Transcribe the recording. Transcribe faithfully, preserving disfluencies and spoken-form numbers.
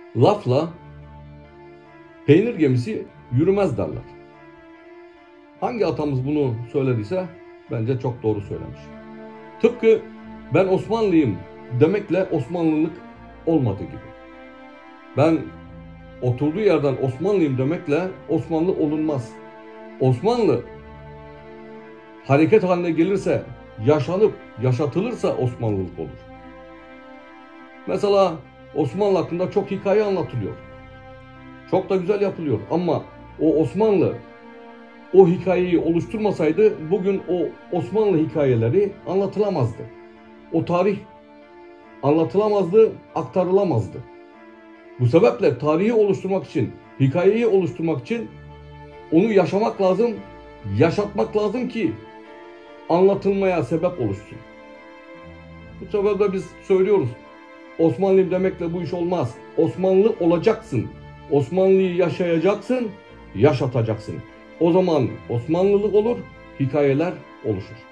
Lafla peynir gemisi yürümez derler. Hangi atamız bunu söylediyse bence çok doğru söylemiş. Tıpkı ben Osmanlıyım demekle Osmanlılık olmadı gibi. Ben oturduğu yerden Osmanlıyım demekle Osmanlı olunmaz. Osmanlı hareket haline gelirse, yaşanıp yaşatılırsa Osmanlılık olur. Mesela Osmanlı hakkında çok hikaye anlatılıyor. Çok da güzel yapılıyor ama o Osmanlı o hikayeyi oluşturmasaydı bugün o Osmanlı hikayeleri anlatılamazdı. O tarih anlatılamazdı, aktarılamazdı. Bu sebeple tarihi oluşturmak için, hikayeyi oluşturmak için onu yaşamak lazım, yaşatmak lazım ki anlatılmaya sebep oluşsun. Bu sebeple biz söylüyoruz. Osmanlıyım demekle bu iş olmaz. Osmanlı olacaksın. Osmanlıyı yaşayacaksın, yaşatacaksın. O zaman Osmanlılık olur, hikayeler oluşur.